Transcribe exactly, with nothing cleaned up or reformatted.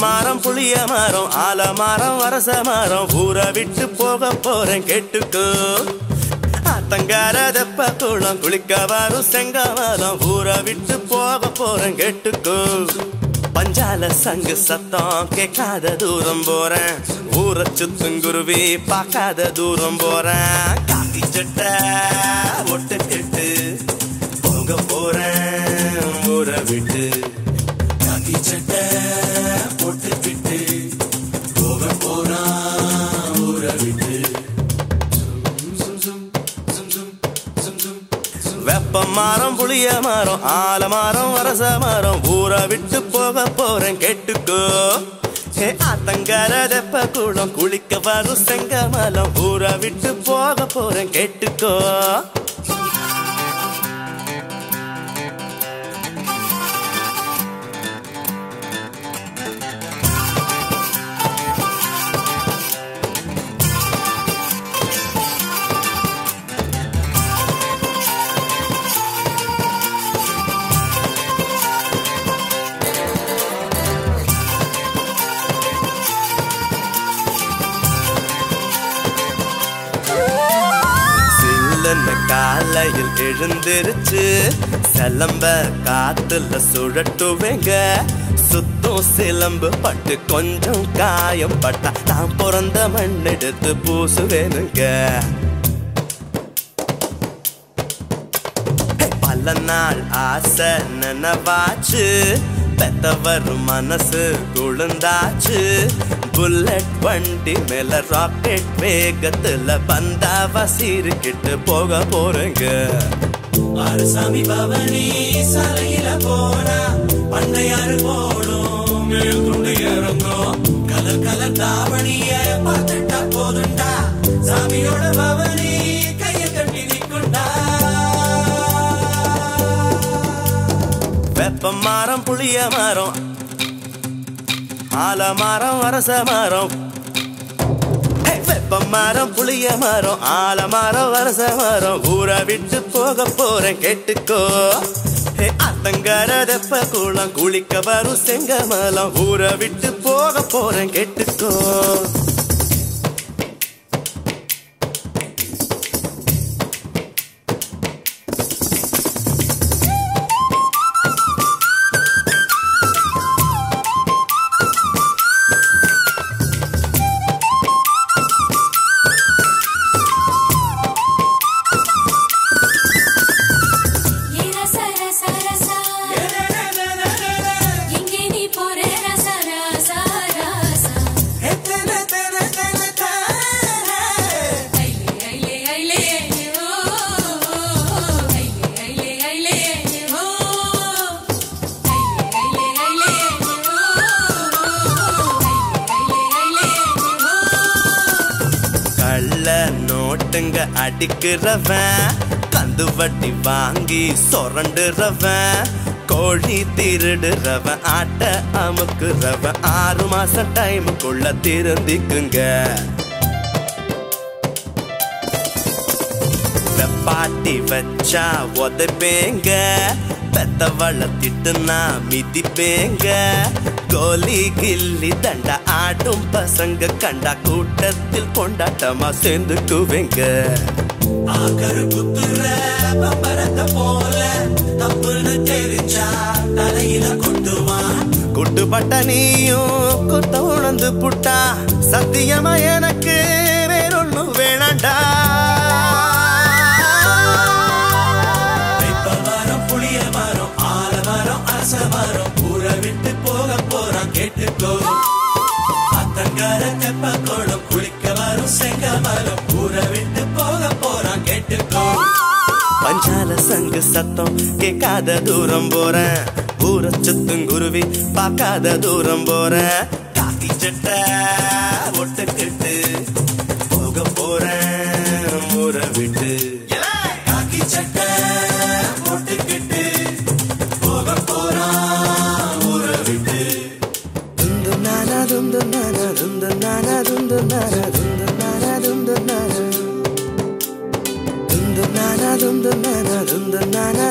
Veppamaram Puliyamaram Alamaram Varasamaram Ura vittu poga poren kettukko Athangara deppa kulam kulikka varu sengavalam Ura vittu poga poren kettukko Panjala sang satham kekada dooram poren Ura chuttum guruvi paakada dooram poren Kaaki chatta ottu kettu poga poren Ura vittu Kaaki chatta ottu kettu poga poren Ura vittu Veppamaram Puliyamaram Alamaram Varasamaram Ura vittu poga poren kettukko He Athangara deppa kulam kulikka varu sengamalam Ura vittu poga poren kettukko காலையில் எழுந்திருச்சு செலம்ப காத்துல சுழட்டுவேங்க சுத்தம் சிலம்பு பட்டு கொஞ்சம் காயம் பட்டா நான் பிறந்த மண் எடுத்து பூசுவேனுங்க பல நாள் ஆசை நினைவாச்சு பெத்தவர் மனசு குழுந்தாச்சு புல்லட் வண்டி மேல ராக்கெட் வேகத்துல பந்தாவா சீருக்கிட்டு போக போறேங்க அரசாமி பவனி சாலையில போனா பண்ணையாறு போடும் மேல் துண்டு இறங்கும் கலர் கலர் தாவணிய பார்த்துட்டா போதுண்டா சாமியோட பவனி கைய கட்டி நிற்குண்டா வெப்பமாரம் புளிய மரம் ஆலமரம் வரசமரம் வெப்பமாரம் புளிய மரம் ஆலமரம் வரசமரம் ஊரை விட்டு போக போறேன் கேட்டுக்கோ அத்தங்கர தெப்ப குளம் குளிக்க வரும் செங்கமலம் ஊரை விட்டு போக போறேன் கேட்டுக்கோ அடிக்கிறவன் கந்து வட்டி வாங்கி சொரண்டுறவன் கோழி திருடுறவன் ஆட்ட அமுக்குறவன் ஆறு மாசம் டைமுக்குள்ள திருந்திக்குங்க வெப்பாட்டி வச்சா உதைப்பேங்க பெத்தவள திட்டுனா மிதிப்பேங்க கோலி கில்லி தண்டா ஆடும் பசங்க கண்டா கூட்டத்தில் கொண்டாட்டமா சேர்ந்துக்குவேங்க ஆகரு குத்துற பம்பரத்தை போல தப்புன்னு தெரிஞ்சா தலையில கொட்டுவான் குட்டுப்பட்ட நீயும் குத்த உணர்ந்து புட்டா சத்தியமா எனக்கு வேறொன்னு வேணாண்டா வெப்பமாரம் புளிய மரம் ஆலமரம் அரசமரம் ஊரை விட்டு போக போறான் கேட்டுக்கோ அத்தங்கர தெப்ப குளம் குளிக்க வரும் செங்கமலம் ஊரை விட்டு போக போறான் கேட்டுக்கோ பஞ்சால சங்கு சத்தம் கேட்காத தூரம் போறேன் ஊரை சுத்தும் குருவி பார்க்காத தூரம் போறேன் காக்கி சட்டை ஒட்டுக்கிட்டு போக போறேன் ஊரை விட்டு காக்கி சட்டை ஒட்டுக்கிட்டு போக போறான் ஊரை விட்டு துந்து நானா துந்து நானா துந்து நானா துந்து நானா துந்து நானா துந்து நானா Dum dum na na dum dum na na dum dum na na